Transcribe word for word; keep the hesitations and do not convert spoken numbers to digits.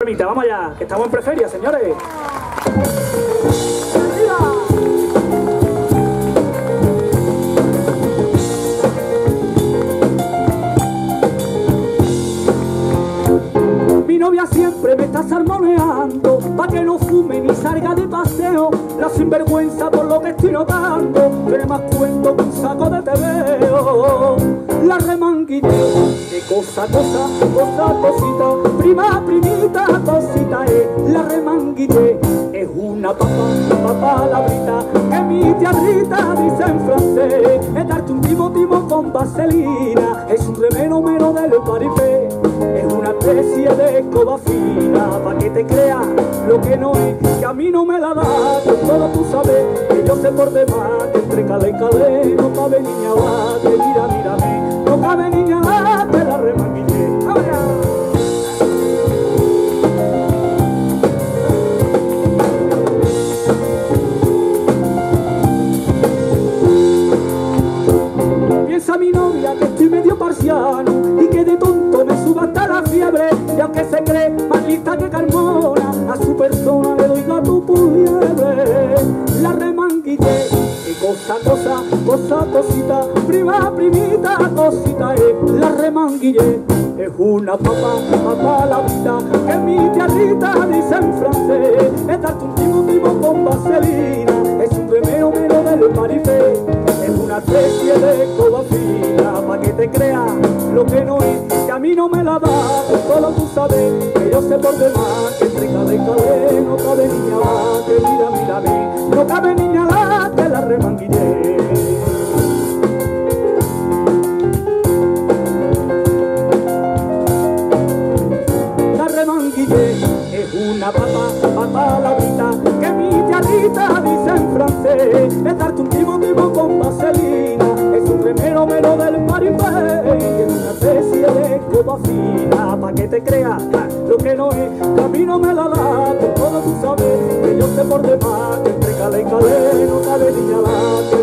Vamos allá, que estamos en preferia, señores. Mi novia siempre me está salmoneando pa' que no fume ni salga de paseo. La sinvergüenza por lo que estoy notando, tiene más cuento que un saco de tebeo. La remanguilleo, que cosa, cosa, cosa, cosita, prima, primita, cosita es. La remanguilleo es una papa, papa labrita, que mi tía Rita dice en francés. Es darte un timo, timo con vaselina, es un remeno mero del paripé. Es una especie de escoba fina, pa' que te creas lo que no es, que a mí no me la da, con todo tú sabes, que yo sé por demás, que entre calé y calé no cabe niña va, que mira, mírame, no cabe niña va, que la remanguillé. Piensa mi novia que estoy medio parciano y que de tonto me suba hasta la fiebre, y aunque se cree más lista que Carmona, a su persona le doy gato por liebre. La remanguillé, que cosa, cosa, cosa, cosita, prima, primita, cosita es. La remanguillé es una papa, papa la vida, que mi tía Rita dice en francés. Es darte un timo, timo con vaselina, es un remeo mero del paripé. Es una especie de escoba fina, pa' que te creas lo que no es, que a mí no me la da, que solo tú sabes, que yo sé por demás, que entre calé y calé no cabe niña va, que mira, mírame, no cabe niña va, que la remanguillé. La remanguillé es una papa, papa labrita, que mi tía Rita dice en francés. Es darte un timo, timo con vaselina, es un remero mero del paripé. Es una especie de escoba fina, pa' que te creas lo que no es, que a mí no me la da, con todo tú sabes, que yo sé por demás, que entre calé y calé no cabe niña la.